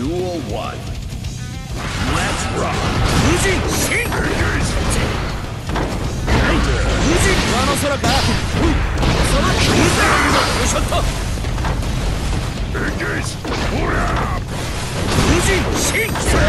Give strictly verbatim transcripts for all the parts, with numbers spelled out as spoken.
Duel one. Let's rock. 無人進無人上の空かその無人ショット無人進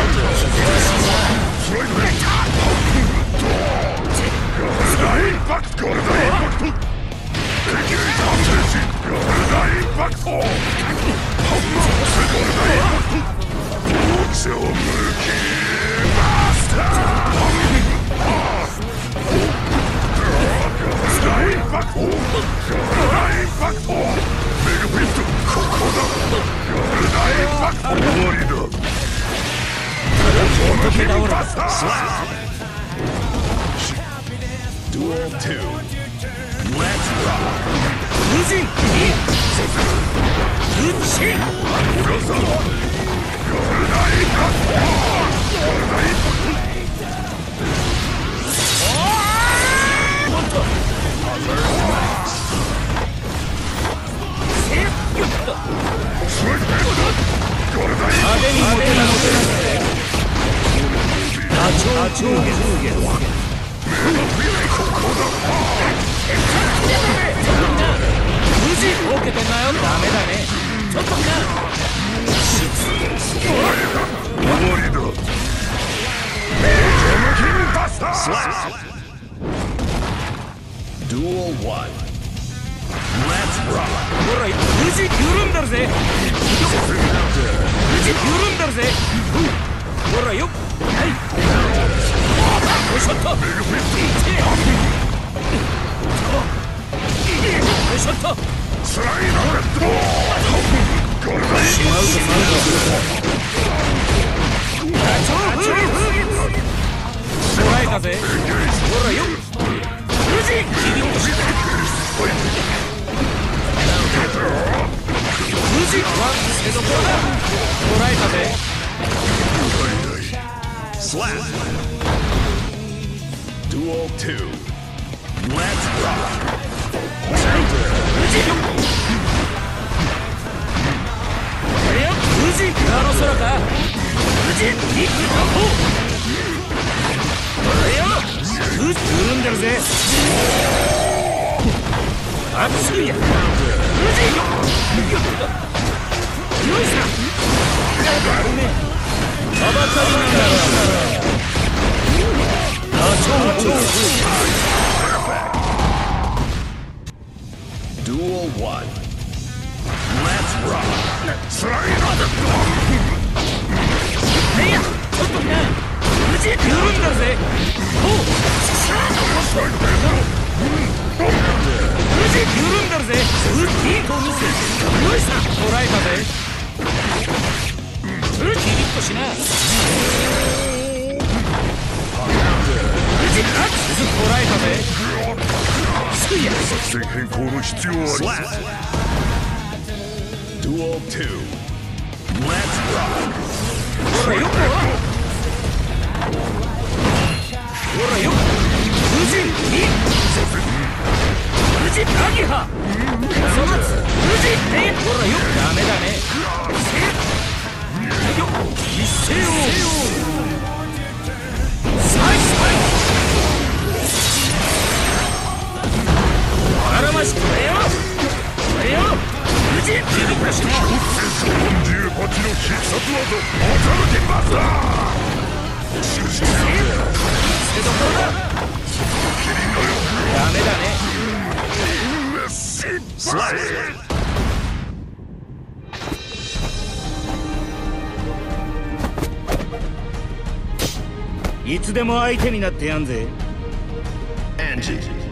Duel two. Let's rock. 無人打ち無事オーケーとんなよダメだねちょっとみんな終わりだDuel one. Let's rock. ほら無事緩んだるぜ無事緩んだるぜほらよはいよいしょっとよいしょっとスライドレッドしまうぞしまうぞ捉えたぜほらよ無事切り落とし無事ワンセドコだ捉えたぜスラッ Duel two. Let's rock. 無事よあれよ無事あの空か無事一気に行こうあれよ無事緩んでるぜあっすぐや無事よよいしょやるねまばかりなんだろあ超超 Duel one. Let's rock. スライドいやちょっとみんな無事緩んだぜおう無事緩んだぜいい子見せよいさ捉えたぜキリッとしな無事あっ捉えたぜ作戦変更の必要あり Duel two. Let's rock. ほらよほらよ無事に無事アギハその無事えほらよダメだねよ一斉をサイスパイあらましこれよこれよ無事ビビッとしなよんじゅうはちの必殺技モタルティバスター終始せどころだダメだね失敗いつでも相手になってやんぜエンジン